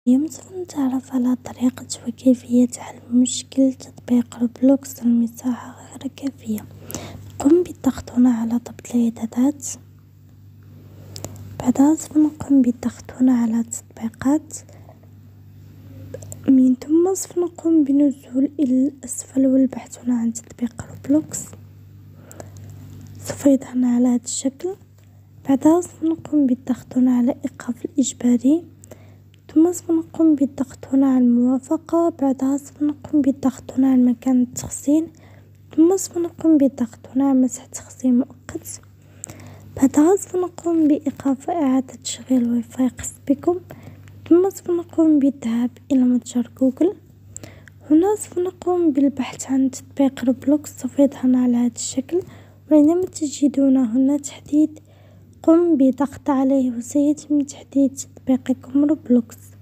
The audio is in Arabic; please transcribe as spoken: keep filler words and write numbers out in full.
اليوم سوف نتعرف على طريقة وكيفية حل مشكل تطبيق روبلوكس المساحة غير كافية. قم بالضغط هنا على ضبط الإعدادات، بعدها سوف نقوم بالضغط هنا على التطبيقات، من ثم سوف نقوم بالنزول إلى الأسفل والبحث هنا عن تطبيق روبلوكس. سوف يظهرنا على هذا الشكل. بعدها سوف نقوم بالضغط هنا على إيقاف الإجباري، ثم سوف نقوم بالضغط هنا على الموافقة. بعدها سوف نقوم بالضغط هنا على مكان التخزين، ثم سوف نقوم بالضغط هنا على مسح تخزين مؤقت. بعدها سوف نقوم بإيقاف إعادة تشغيل واي فاي خاص بكم، ثم سوف نقوم بالذهاب إلى متجر جوجل. هنا سوف نقوم بالبحث عن تطبيق روبلوكس، سوف يظهرنا على هذا الشكل. وعندما تجدون هنا تحديد قم بضغط عليه وسيتم تحديد تطبيقكم روبلوكس.